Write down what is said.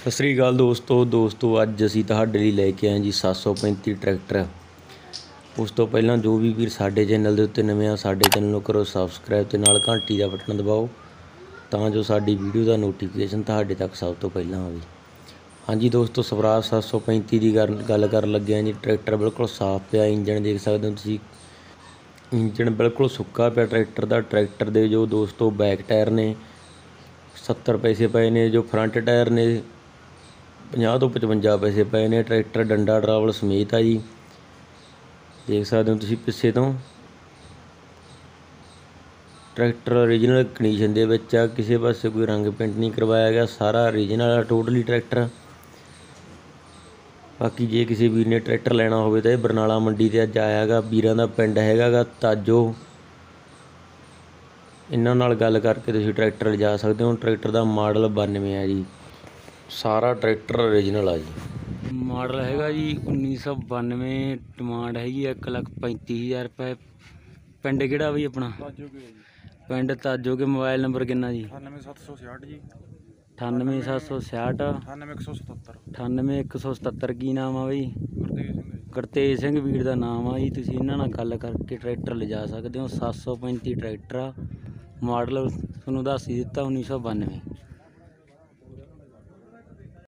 ਸਤਿ ਸ਼੍ਰੀ ਅਕਾਲ ਦੋਸਤੋ ਅੱਜ ਅਸੀਂ ਤੁਹਾਡੇ ਲਈ ਲੈ ਕੇ ਆਏ ਜੀ 735 ਟਰੈਕਟਰ। ਉਸ ਤੋਂ ਪਹਿਲਾਂ ਜੋ ਵੀ ਵੀਰ ਸਾਡੇ ਚੈਨਲ ਦੇ ਉੱਤੇ ਨਵੇਂ ਆ, ਸਾਡੇ ਚੈਨਲ ਨੂੰ ਕਰੋ ਸਬਸਕ੍ਰਾਈਬ ਤੇ ਨਾਲ ਘੰਟੀ ਦਾ ਬਟਨ ਦਬਾਓ ਤਾਂ ਜੋ ਸਾਡੀ ਵੀਡੀਓ ਦਾ ਨੋਟੀਫਿਕੇਸ਼ਨ ਤੁਹਾਡੇ ਤੱਕ ਸਭ ਤੋਂ ਪਹਿਲਾਂ ਆਵੇ। ਹਾਂਜੀ ਦੋਸਤੋ, ਸਵਰਾਜ 735 ਦੀ ਗੱਲ ਕਰਨ ਲੱਗੇ ਹਾਂ ਜੀ। ਟਰੈਕਟਰ ਬਿਲਕੁਲ ਸਾਫ਼ ਪਿਆ, ਇੰਜਣ ਦੇਖ ਸਕਦੇ ਹੋ ਤੁਸੀਂ, ਇੰਜਣ ਬਿਲਕੁਲ ਸੁੱਕਾ ਪਿਆ ਟਰੈਕਟਰ ਦਾ। ਟਰੈਕਟਰ ਦੇ ਜੋ ਦੋਸਤੋ ਬੈਕ ਟਾਇਰ ਨੇ 70 ਪੈਸੇ ਪਏ ਨੇ, ਜੋ ਫਰੰਟ ਟਾਇਰ ਨੇ 50 ਤੋਂ 55 ਪੈਸੇ ਪਏ ਨੇ। ਟਰੈਕਟਰ ਡੰਡਾ ਟਰਾਵਲ ਸਮੇਤ ਆ ਜੀ, ਦੇਖ ਸਕਦੇ ਹੋ ਤੁਸੀਂ ਪਿੱਛੇ ਤੋਂ। ਟਰੈਕਟਰ ਓਰੀਜਨਲ ਕੰਡੀਸ਼ਨ ਦੇ ਵਿੱਚ ਆ, ਕਿਸੇ ਪਾਸੇ ਕੋਈ ਰੰਗ ਪੇਂਟ ਨਹੀਂ ਕਰਵਾਇਆ ਗਿਆ, ਸਾਰਾ ਓਰੀਜਨਲ ਆ ਟੋਟਲੀ ਟਰੈਕਟਰ। ਬਾਕੀ ਜੇ ਕਿਸੇ ਵੀਰ ਨੇ ਟਰੈਕਟਰ ਲੈਣਾ ਹੋਵੇ ਤਾਂ ਇਹ ਬਰਨਾਲਾ ਮੰਡੀ 'ਤੇ ਅੱਜ ਆਇਆ ਗਾ। ਵੀਰਾਂ ਦਾ ਪਿੰਡ ਹੈਗਾ ਗਾ ਤਾਜੋ, ਇਹਨਾਂ ਨਾਲ ਗੱਲ ਕਰਕੇ ਤੁਸੀਂ ਟਰੈਕਟਰ ਲਿਜਾ ਸਕਦੇ ਹੋ। ਟਰੈਕਟਰ ਦਾ ਮਾਡਲ 92 ਆ ਜੀ, ਸਾਰਾ ਟਰੈਕਟਰ ਓਰੀਜਨਲ ਆ ਜੀ। ਮਾਡਲ ਹੈਗਾ ਜੀ 1992, ਡਿਮਾਂਡ ਹੈਗੀ 1,35,000 ਰੁਪਏ। ਪਿੰਡ ਕਿਹੜਾ ਬਈ ਆਪਣਾ? ਪਿੰਡ ਤਾਜੋਗੇ। ਮੋਬਾਈਲ ਨੰਬਰ ਕਿੰਨਾ ਜੀ? 98766 ਜੀ, 98766 98177। ਕੀ ਨਾਮ ਆ ਬਈ? ਗੁਰਤੇਜ ਸਿੰਘ ਵੀਰ ਦਾ ਨਾਮ ਆ ਜੀ। ਤੁਸੀਂ ਇਹਨਾਂ ਨਾਲ ਗੱਲ ਕਰਕੇ ਟਰੈਕਟਰ ਲਿਜਾ ਸਕਦੇ ਹੋ। 735 ਟਰੈਕਟਰ ਆ, ਮਾਡਲ ਤੁਹਾਨੂੰ ਦੱਸ ਹੀ ਦਿੱਤਾ 1992।